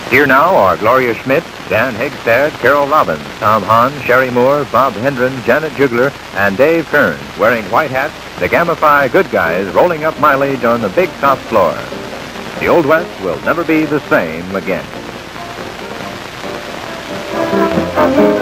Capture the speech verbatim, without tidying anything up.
Here now are Gloria Schmidt, Dan Hegstad, Carol Robbins, Tom Hahn, Sherry Moore, Bob Hendren, Janet Jugler, and Dave Kearns, wearing white hats, the Gamify good guys rolling up mileage on the big top floor. The Old West will never be the same again.